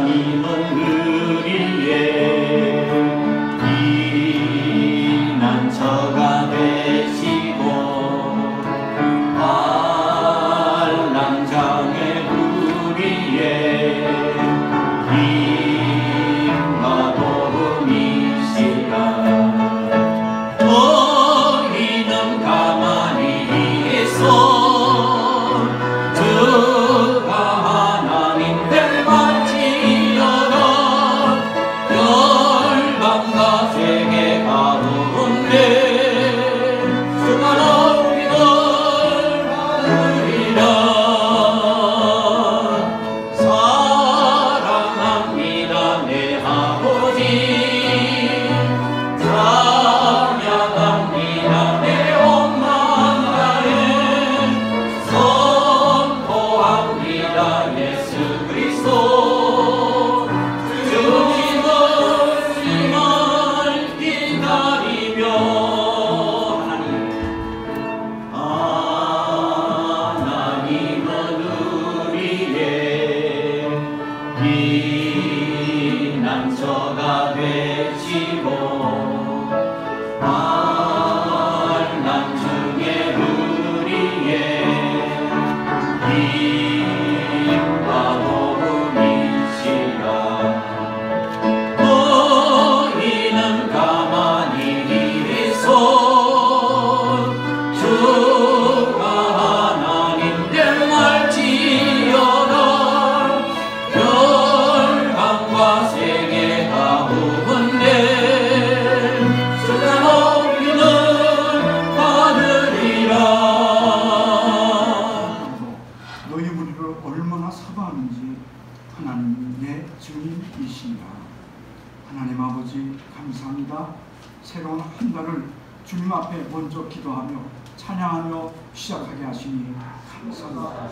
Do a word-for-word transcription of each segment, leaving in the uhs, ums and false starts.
새로운 한 달을 주님 앞에 먼저 기도하며 찬양하며 시작하게 하시니 감사합니다.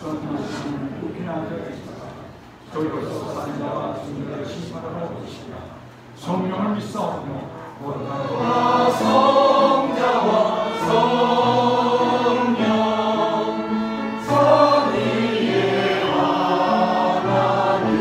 저희로서 사는 자와 주님의 심판으로 오시리라. 성령을 믿사오며 와 성자와 성령 선의의 하나님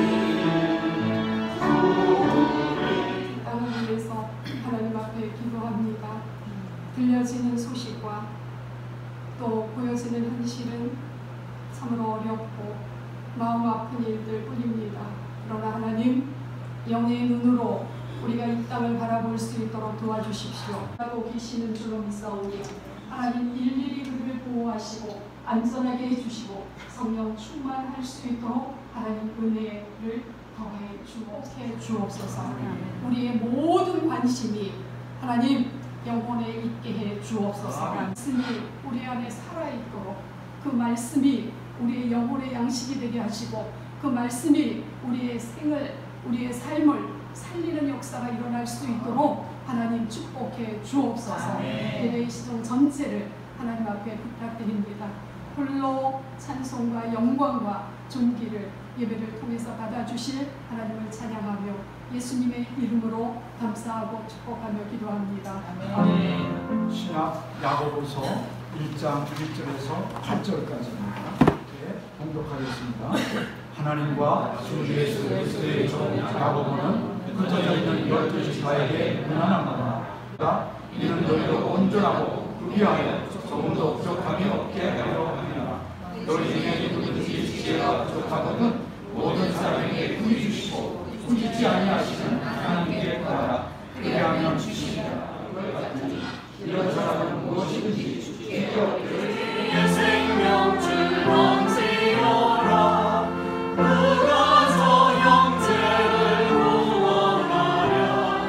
우리 땅을 위해서 하나님 앞에 기도합니다. 들려지는 소식과 또 보여지는 현실은 참으로 어렵고 마음 아픈 일들 뿐입니다. 그러나 하나님, 영의 눈으로 우리가 이 땅을 바라볼 수 있도록 도와주십시오. 하고 계시는 줄로 믿사오니 하나님 일일이 그들을 보호하시고 안전하게 해주시고 성령 충만할 수 있도록 하나님 은혜를 더해 주옵소서. 우리의 모든 관심이 하나님 영혼에 있게 해 주옵소서. 말씀이 우리 안에 살아있도록 그 말씀이 우리의 영혼의 양식이 되게 하시고 그 말씀이 우리의 생을, 우리의 삶을 살리는 역사가 일어날 수 있도록 하나님 축복해 주옵소서. 예배의 시종 전체를 하나님 앞에 부탁드립니다. 홀로 찬송과 영광과 존귀를 예배를 통해서 받아주실 하나님을 찬양하며 예수님의 이름으로 감사하고 축복하며 기도합니다. 아멘. 신약 야고보서 일 장 일 절에서 팔 절까지입니다. 이렇게 봉독하겠습니다. 하나님과 주 예수 그리스도의 종 야고보는 흩어져 있는 열두 지파에게 문안합니다. 이는 너희로 온전하고 의하여 조금도 부족함이 없게 하려 함이라. 너희 중에 누구든지 지혜가 부족하거든 모든 사람에게 부이 주시고 꾸짖지 아니하시는 하나님께 구하라. 그리하면 주시리라. 이런 사람은 무엇이든지 주께 얻기를 생명 줄 왕세여라. 누가서 형제를 구원하랴.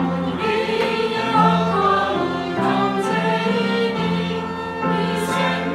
우리의 아까운 형제이니 이 생명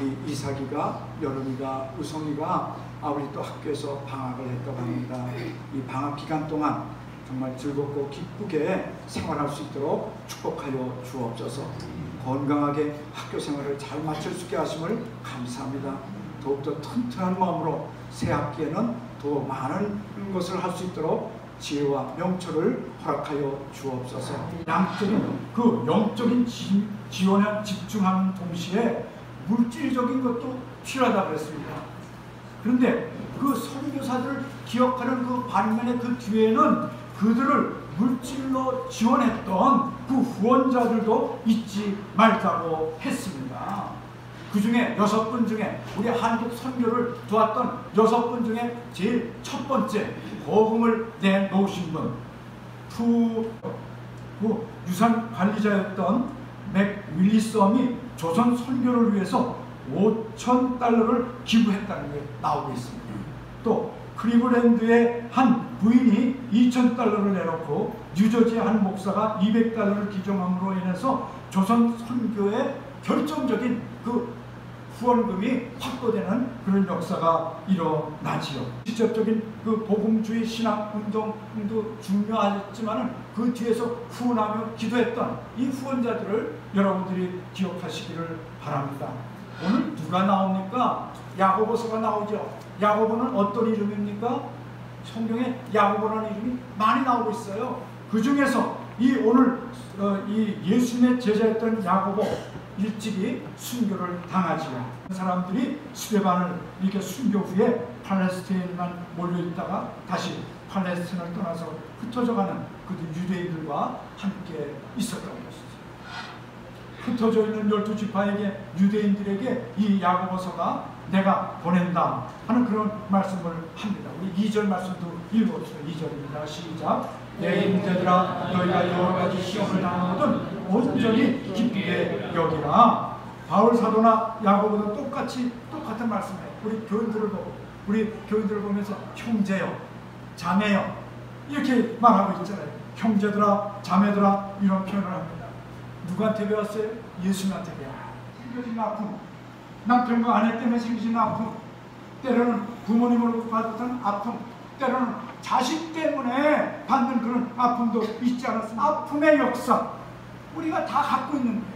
우리 이삭이가, 여름이가, 우성이가 아버지 또 학교에서 방학을 했다고 합니다. 이 방학 기간 동안 정말 즐겁고 기쁘게 생활할 수 있도록 축복하여 주옵소서. 건강하게 학교 생활을 잘 마칠 수 있게 하심을 감사합니다. 더욱더 튼튼한 마음으로 새 학기에는 더 많은 것을 할 수 있도록 지혜와 명철을 허락하여 주옵소서. 양적인 그 영적인 지, 지원에 집중하는 동시에 물질적인 것도 필요하다고 그랬습니다. 그런데 그 선교사들을 기억하는 그 반면에 그 뒤에는 그들을 물질로 지원했던 그 후원자들도 잊지 말자고 했습니다. 그 중에 여섯 분 중에 우리 한국 선교를 도왔던 여섯 분 중에 제일 첫 번째 거금을 내놓으신 분, 푸, 그 유산 관리자였던 맥 윌리썸이 조선 선교를 위해서 오천 달러를 기부했다는 게 나오고 있습니다. 또 클리블랜드의 한 부인이 이천 달러를 내놓고 뉴저지의 한 목사가 이백 달러를 기증함으로 인해서 조선 선교의 결정적인 그 후원금이 확보되는 그런 역사가 일어나지요. 직접적인 그 복음주의 신학 운동도 중요하지만 그 뒤에서 후원하며 기도했던 이 후원자들을 여러분들이 기억하시기를 바랍니다. 오늘 누가 나옵니까? 야고보서가 나오죠. 야고보는 어떤 이름입니까? 성경에 야고보라는 이름이 많이 나오고 있어요. 그 중에서 이 오늘 어, 이 예수님의 제자였던 야고보 일찍이 순교를 당하지요. 사람들이 스데반을 이렇게 순교 후에 팔레스타인만 몰려있다가 다시 팔레스타인을 떠나서 흩어져가는 그 유대인들과 함께 있었던 것이죠. 흩어져 있는 열두 지파에게, 유대인들에게 이 야고보서가 내가 보낸다 하는 그런 말씀을 합니다. 우리 이 절 말씀도 읽어봅시다. 이 절입니다. 시작. 내 형제들아, 너희가 여러 가지 시험을 당하거든 온전히 기쁘게 여기라. 바울 사도나 야고보도 똑같이 똑같은 말씀이에요. 우리 교인들을 보고, 우리 교인들을 보면서 형제여, 자매여 이렇게 말하고 있잖아요. 형제들아, 자매들아 이런 표현을 합니다. 누구한테 배웠어요? 예수님한테 배워요. 생겨진 아픔, 남편과 아내 때문에 생기는 아픔, 때로는 부모님으로 받았던 아픔, 때로는 자식 때문에 받는 그런 아픔도 있지 않았습니까? 아픔의 역사 우리가 다 갖고 있는 거예요.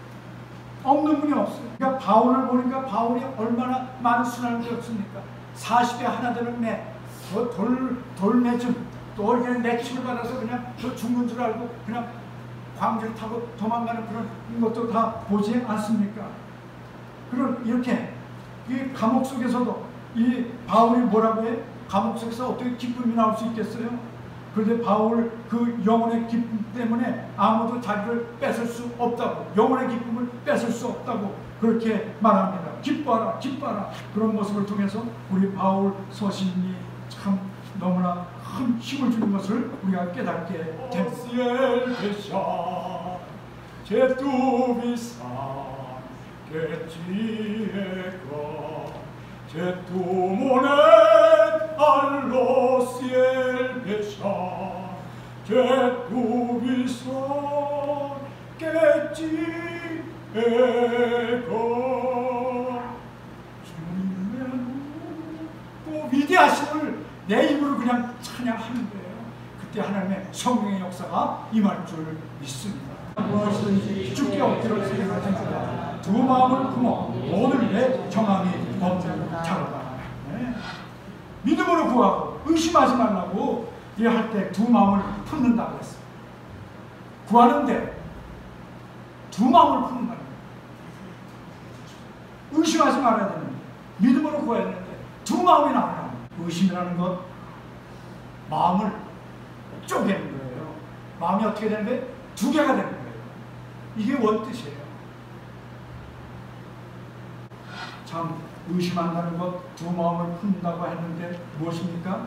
없는 분이 없어요. 그러니까 바울을 보니까 바울이 얼마나 많은 순환을 배웠습니까? 사십에 하나 되는 매, 돌, 돌매줌, 또 그냥 매침을 받아서 그냥 저 죽는 줄 알고 그냥 광주를 타고 도망가는 그런 것도 다 보지 않습니까? 그런 이렇게 이 감옥 속에서도 이 바울이 뭐라고 해? 감옥 속에서 어떻게 기쁨이 나올 수 있겠어요? 그런데 바울 그 영혼의 기쁨 때문에 아무도 자기를 뺏을 수 없다고, 영혼의 기쁨을 뺏을 수 없다고 그렇게 말합니다. 기뻐하라, 기뻐하라. 그런 모습을 통해서 우리 바울 서신이 참 너무나 큰 힘을 주는 것을 우리가 깨닫게 됩니다. che tu monet allo ciel pesciar, che tu viso che ci ego. 주님의 그 위대하심을 내 입으로 그냥 찬양하는 거예요. 그때 하나님의 성령의 역사가 임할 줄 믿습니다. 무엇이든지 주께 엎드려 생각하지 말라. 두 마음을 품어 오늘 내 정함이 없는 자로다. 네. 믿음으로 구하고 의심하지 말라고 할 때 두 마음을 품는다고 했어요. 구하는데 두 마음을 품는다는 거예요. 의심하지 말아야 되는데 믿음으로 구해야 되는데 두 마음이 나와요. 의심이라는 것, 마음을 쪼개는 거예요. 마음이 어떻게 되는 거예요? 두 개가 되는 거예요. 이게 원뜻이에요. 참 의심한다는 것, 두 마음을 품는다고 했는데 무엇입니까?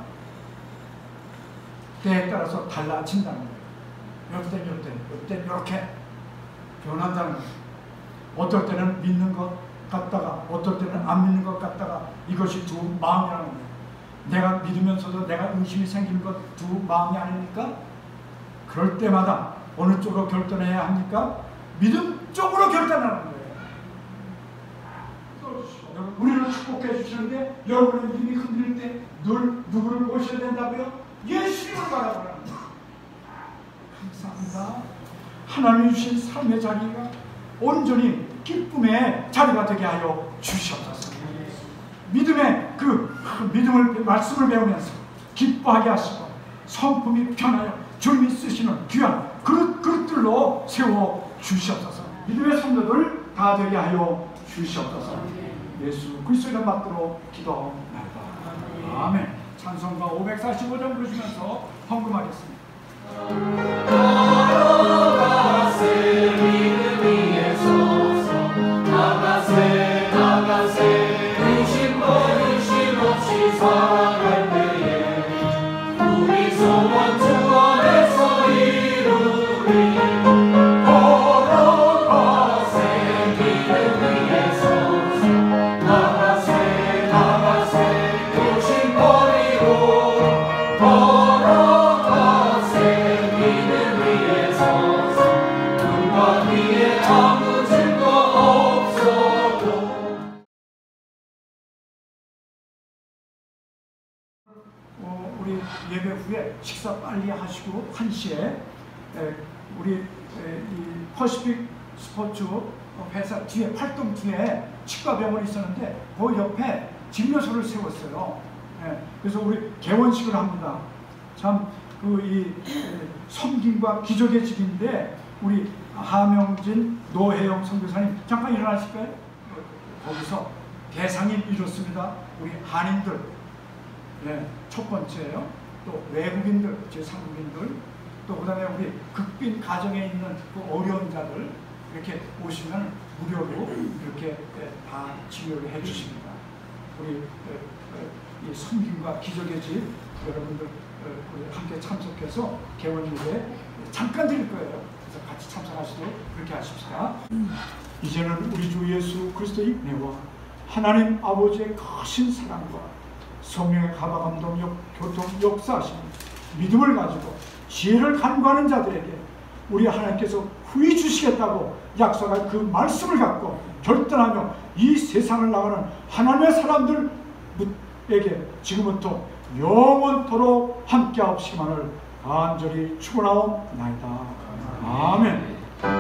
때에 따라서 달라진다는 거예요. 이럴 땐 이럴 땐, 이럴 땐 이렇게 변한다는 거예요. 어떨 때는 믿는 것 같다가 어떨 때는 안 믿는 것 같다가 이것이 두 마음이라는 거예요. 내가 믿으면서도 내가 의심이 생기는 것 두 마음이 아닙니까? 그럴 때마다 어느 쪽으로 결단해야 합니까? 믿음 쪽으로 결단하는 거예요. 여러분, 우리를 축복해 주시는데 여러분의 믿음이 흔들릴 때 늘 누구를 보셔야 된다고요? 예수님을 바라보라. 감사합니다. 하나님이 주신 삶의 자리가 온전히 기쁨의 자리가 되게 하여 주시옵소서. 믿음의 그, 그 믿음을 말씀을 배우면서 기뻐하게 하시고 성품이 변하여 주님이 쓰시는 귀한 그릇, 그릇들로 세워 주시옵소서. 믿음의 성도들 다 되게 하여 주시옵소서. 예수 그리스도의 이름 받들어 기도하옵나이다. 아멘. 찬송가 오백사십오 장 부르시면서 헌금하겠습니다. 나가세 믿음 위에 서서 나가세 나가세 의심 거의심 없이 살아갈 때에 우리 소원 주 안에서 이루리. 걸어가세 믿음 위에 서서 나가세 나가세 의심 버리고 걸어가세 믿음 위에 서서 눈과 귀에 아무 증거 없어도. 어, 우리 예배 후에 식사 빨리 하시고 한 시에 에, 우리 에, 이 퍼시픽 스포츠 회사 뒤에 활동 뒤에 치과병원이 있었는데 그 옆에 진료소를 세웠어요. 예, 그래서 우리 개원식을 합니다. 참 그 이 섬김과 기적의 집인데 우리 하명진 노혜영 선교사님 잠깐 일어나실까요? 거기서 대상이 이렇습니다. 우리 한인들, 네, 첫 번째예요. 또 외국인들, 제삼국인들, 또 그다음에 우리 극빈 가정에 있는 그 어려운 자들 이렇게 오시면 무료로 이렇게 다 치료를 해주십니다. 우리 이 섬김과 기적의 집 여러분들 우리 함께 참석해서 개원 예배 잠깐 드릴 거예요. 그래서 같이 참석하시도록 그렇게 하십시다. 이제는 우리 주 예수 그리스도의 은혜와 하나님 아버지의 크신 사랑과 성령의 가다감동 역, 교통 역사하시는 믿음을 가지고 지혜를 간구하는 자들에게 우리 하나님께서 후히 주시겠다고 약속한 그 말씀을 갖고 결단하며 이 세상을 나가는 하나님의 사람들에게 지금부터 영원토록 함께하시기만을 간절히 축원하옵나이다. 아멘.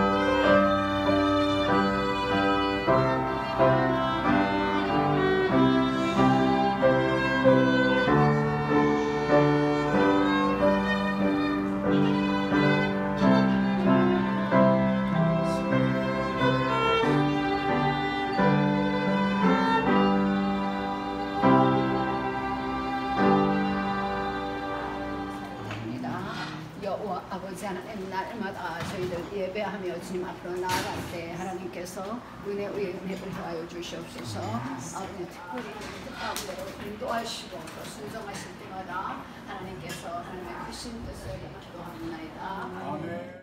여호와 아버지 하나님, 날마다 저희들 예배하며 주님 앞으로 나아갈 때 하나님께서 은혜 위에 은혜를 더하여 주시옵소서. 아버지 특별히 뜻 가운데로 인도하시고 또 순종하실 때마다 하나님께서 하나님의 크신 뜻을 기도합니다. 아멘.